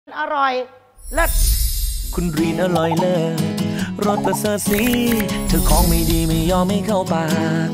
อร่อยเลิศคุณรีนอร่อยเลิศรสประเสริฐสีเธอของไม่ดีไม่ยอมไม่เข้าปาก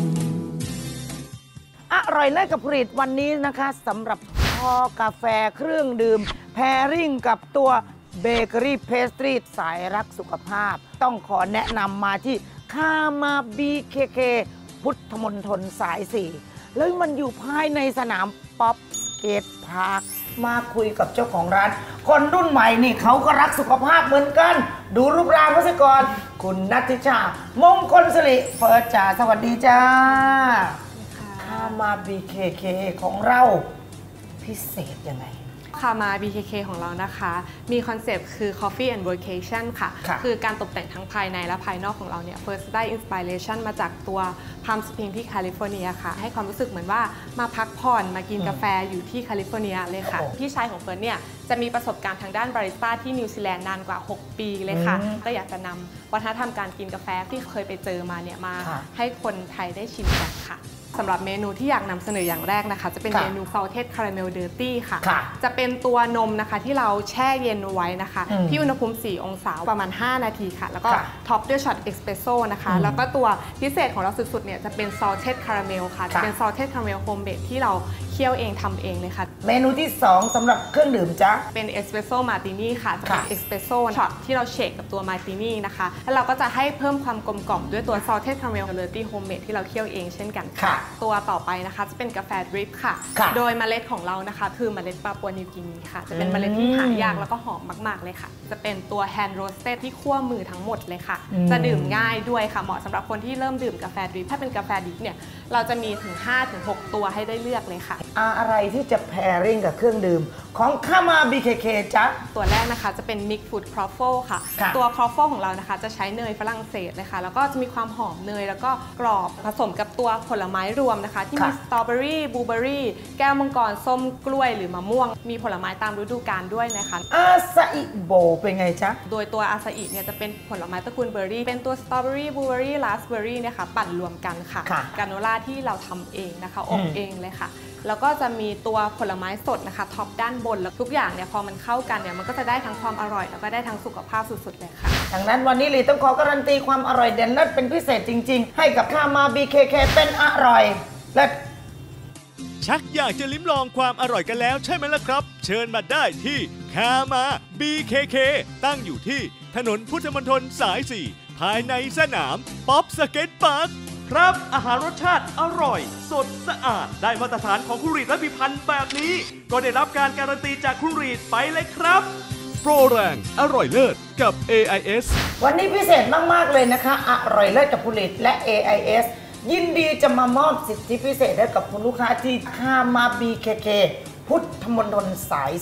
อร่อยเลิศกับผลิตวันนี้นะคะสำหรับคอกาแฟเครื่องดื่มแพริ่งกับตัวเบเกอรี่เพสตรีสายรักสุขภาพต้องขอแนะนำมาที่คามา BKK พุทธมณฑลสาย4แล้วมันอยู่ภายในสนามป๊อปสเกตพาร์คมาคุยกับเจ้าของร้านคนรุ่นใหม่นี่เขาก็รักสุขภาพเหมือนกันดูรูปร่างเขาซะก่อนคุณณัฐิชามงคลสิริเฟิร์สจ้าสวัสดีจ้าคามา BKK ของเราพิเศษยังไงคามา BKK ของเรานะคะมีคอนเซปต์คือ Coffee and Vacation ค่ะคือการตกแต่งทั้งภายในและภายนอกของเราเนี่ย First ได้ Inspiration มาจากตัว Palm Springs ที่แคลิฟอร์เนียค่ะให้ความรู้สึกเหมือนว่ามาพักผ่อนมากินกาแฟอยู่ที่แคลิฟอร์เนียเลยค่ะพี่ชายของเฟิร์นเนี่ยจะมีประสบการณ์ทางด้านบาริสต้าที่นิวซีแลนด์นานกว่า6 ปีเลยค่ะก็อยากจะนำวัฒนธรรมการกินกาแฟที่เคยไปเจอมาเนี่ยมาให้คนไทยได้ชิมกันค่ะสำหรับเมนูที่อยากนำเสนออย่างแรกนะคะจะเป็นเมนู Salted Caramel Dirty ค่ะจะเป็นตัวนมนะคะที่เราแช่เย็นไว้นะคะที่อุณหภูมิ4 องศาประมาณ5 นาทีค่ะแล้วก็ท็อปด้วยช็อตเอสเปรสโซ่นะคะแล้วก็ตัวพิเศษของเราสุดๆเนี่ยจะเป็น Salted Caramel ค่ะจะเป็น Salted Caramel Homemade ที่เราเคี่ยวเองทำเองเลยค่ะเมนูที่2สำหรับเครื่องดื่มจ๊ะเป็นเอสเปรสโซ่มาร์ตินี่ค่ะจะเป็นเอสเปรสโซ่ช็อตที่เราเชคกับตัวมาร์ตินี่นะคะแล้วเราก็จะให้เพิ่มความกลมกล่อมด้วยตัว Salted Caramel Dirty Homemade ที่เราเคี่ยวเองเช่นกันค่ะตัวต่อไปนะคะจะเป็นกาแฟดริปค่ะโดยเมล็ดของเรานะคะคือเมล็ดปาปัวนิวกินีค่ะจะเป็นเมล็ดที่หายากแล้วก็หอมมากๆเลยค่ะจะเป็นตัวแฮนด์โรสเต็ดที่คั่วมือทั้งหมดเลยค่ะจะดื่มง่ายด้วยค่ะเหมาะสำหรับคนที่เริ่มดื่มกาแฟดริปถ้าเป็นกาแฟดริปเนี่ยเราจะมีถึง 5-6 ตัวให้ได้เลือกเลยค่ะอะไรที่จะแพริ่งกับเครื่องดื่มของคามา BKK จ๊ะตัวแรกนะคะจะเป็น Mix Food Croffle ค่ะตัวครอฟเฟิลของเรานะคะจะใช้เนยฝรั่งเศสเลยค่ะแล้วก็จะมีความหอมเนยแล้วก็กรอบผสมกับตัวผลไม้รวมนะคะที่มีสตรอเบอรี่บลูเบอรี่แก้วมังกรส้มกล้วยหรือมะม่วงมีผลไม้ตามฤดูกาลด้วยนะคะอาซาอิโบเป็นไงจ๊ะโดยตัวอาซาอิเนี่ยจะเป็นผลไม้ตระกูลเบอร์รี่เป็นตัวสตรอเบอรี่บลูเบอรี่ราสเบอรี่นะคะปั่นรวมกันค่ะกราโนล่าที่เราทำเองนะคะอบเองเลยค่ะแล้วก็จะมีตัวผลไม้สดนะคะท็อปด้านบนแล้วทุกอย่างเนี่ยพอมันเข้ากันเนี่ยมันก็จะได้ทั้งความอร่อยแล้วก็ได้ทั้งสุขภาพสุดๆเลยค่ะดังนั้นวันนี้ลีต้องขอการันตีความอร่อยเด่นเลิศเป็นพิเศษจริงๆให้กับคามา BKK เป็นอร่อยเลิศชักอยากจะลิ้มลองความอร่อยกันแล้วใช่ไหมล่ะครับเชิญมาได้ที่คามา BKK ตั้งอยู่ที่ถนนพุทธมณฑลสาย4ภายในสนามป๊อปสเก็ตพาร์คครับอาหารรสชาติอร่อยสดสะอาดได้มาตรฐานของคุณรีดและพิพันธ์แบบนี้ก็ได้รับการการันตีจากคุณรีดไปเลยครับโปรแรงอร่อยเลิศกับ AIS วันนี้พิเศษมากๆเลยนะคะอร่อยเลิศกับคุณรีดและ AIS ยินดีจะมามอบสิทธิพิเศษให้กับคุณลูกค้าที่คามา BKK พุทธมณฑลสาย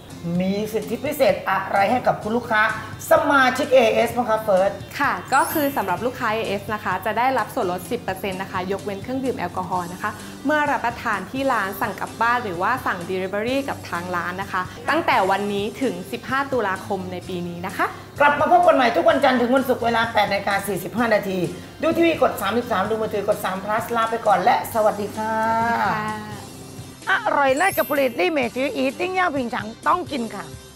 4มีสิทธิพิเศษอะไรให้กับคุณลูกค้าสมาชิก AIS บ้างคะเฟิร์สค่ะก็คือสำหรับลูกค้า AIS นะคะจะได้รับส่วนลด 10% นะคะยกเว้นเครื่องดื่มแอลกอฮอล์นะคะเมื่อรับประทานที่ร้านสั่งกลับบ้านหรือว่าสั่ง Delivery กับทางร้านนะคะตั้งแต่วันนี้ถึง15 ตุลาคมในปีนี้นะคะกลับมาพบกันใหม่ทุกวันจันทร์ถึงวันศุกร์เวลา 8:45 นาทีดูทีวีกด33ดูมือถือกด3 plus ลาไปก่อนและสวัสดีค่ะอร่อยเลิศกับผลิตลี่เมจืออีติ้งย่าผิงฉังต้องกินค่ะ